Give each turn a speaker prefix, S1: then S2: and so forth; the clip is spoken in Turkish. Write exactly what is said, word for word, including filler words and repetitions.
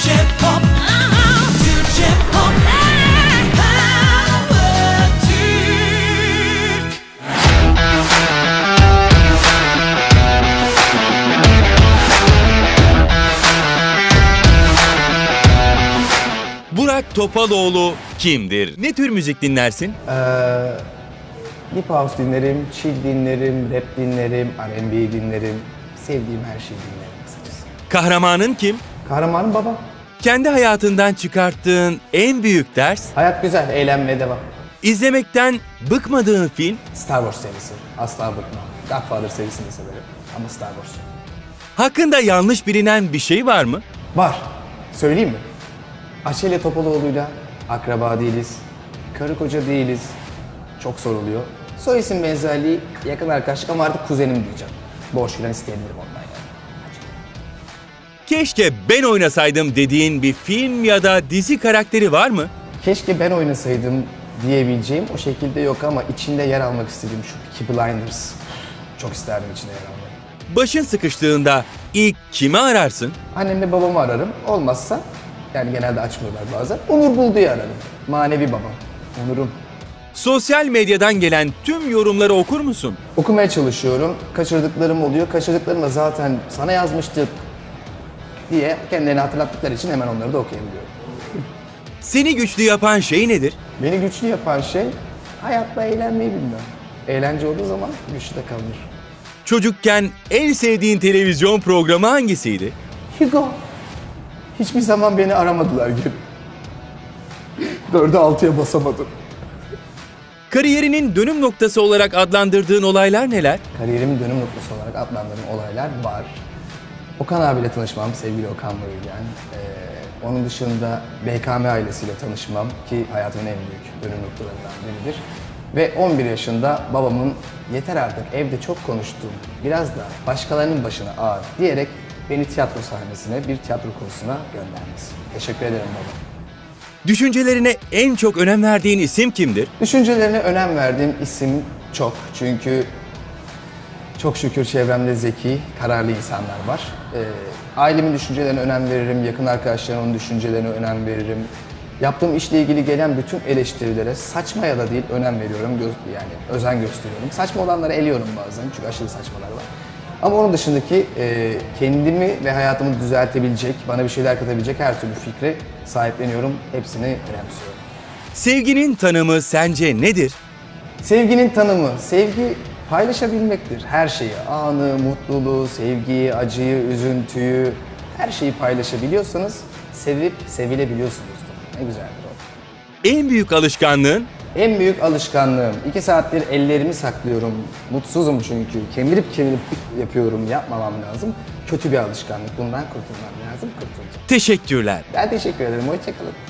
S1: Türkçe pop, Türkçe pop, Power Türk.
S2: Burak Topaloğlu kimdir? Ne tür müzik dinlersin?
S3: Ee, Deep House dinlerim, chill dinlerim, rap dinlerim, R and B dinlerim. Sevdiğim her şeyi dinlerim kısacası.
S2: Kahramanın kim?
S3: Kahramanım babam.
S2: Kendi hayatından çıkarttığın en büyük ders?
S3: Hayat güzel, eğlenmeye devam.
S2: İzlemekten bıkmadığın film?
S3: Star Wars serisi. Asla bıkmam. Godfather serisini de severim. Ama Star Wars.
S2: Hakkında yanlış bilinen bir şey var mı?
S3: Var. Söyleyeyim mi? Açelya Topaloğlu'yla akraba değiliz. Karı koca değiliz. Çok soruluyor. Soy isim benzerliği, yakın arkadaşlık ama artık kuzenim diyeceğim. Borç filan isteyebilirim ondan yani.
S2: Keşke ben oynasaydım dediğin bir film ya da dizi karakteri var mı?
S3: Keşke ben oynasaydım diyebileceğim o şekilde yok ama içinde yer almak istediğim şu Peaky Blinders. Çok isterdim içinde yer almayı.
S2: Başın sıkıştığında ilk kimi ararsın?
S3: Annemle babamı ararım. Olmazsa, yani genelde açmıyorlar bazen, Onur Buldu'yu ararım. Manevi babam. Onur'um.
S2: Sosyal medyadan gelen tüm yorumları okur musun?
S3: Okumaya çalışıyorum. Kaçırdıklarım oluyor. Kaçırdıklarım da zaten sana yazmıştık diye kendilerini hatırlattıkları için hemen onları da okuyabiliyorum.
S2: Seni güçlü yapan şey nedir?
S3: Beni güçlü yapan şey hayatta eğlenmeyi bilmem. Eğlence olduğu zaman güçlü de kalınır.
S2: Çocukken en sevdiğin televizyon programı hangisiydi?
S3: Hugo. Hiçbir zaman beni aramadılar gibi. Dörde altıya basamadım.
S2: Kariyerinin dönüm noktası olarak adlandırdığın olaylar neler?
S3: Kariyerimin dönüm noktası olarak adlandırdığım olaylar var. Okan abiyle tanışmam, sevgili Okan Bayülgen. Ee, onun dışında B K M ailesiyle tanışmam ki hayatımın en büyük dönüm noktalarından biridir. Ve on bir yaşında babamın yeter artık evde çok konuştuğum, biraz da başkalarının başına ağır diyerek beni tiyatro sahnesine, bir tiyatro kursuna göndermesi. Teşekkür ederim baba.
S2: Düşüncelerine en çok önem verdiğin isim kimdir?
S3: Düşüncelerine önem verdiğim isim çok. Çünkü çok şükür çevremde zeki, kararlı insanlar var. Ee, ailemin düşüncelerine önem veririm, yakın arkadaşlarımın düşüncelerine önem veririm. Yaptığım işle ilgili gelen bütün eleştirilere saçma ya da değil önem veriyorum, gö- yani özen gösteriyorum. Saçma olanları eliyorum bazen çünkü aşırı saçmalar var. Ama onun dışındaki e, kendimi ve hayatımı düzeltebilecek, bana bir şeyler katabilecek her türlü fikri sahipleniyorum, hepsini önemsiyorum.
S2: Sevginin tanımı sence nedir?
S3: Sevginin tanımı, sevgi paylaşabilmektir. Her şeyi, anı, mutluluğu, sevgiyi, acıyı, üzüntüyü, her şeyi paylaşabiliyorsanız sevip sevilebiliyorsunuzdur. Ne güzeldir o.
S2: En büyük alışkanlığın?
S3: En büyük alışkanlığım. iki saattir ellerimi saklıyorum. Mutsuzum çünkü. Kemirip kemirip yapıyorum. Yapmamam lazım. Kötü bir alışkanlık. Bundan kurtulmam lazım. Kurtulacağım.
S2: Teşekkürler.
S3: Ben teşekkür ederim. Hoşça kalın.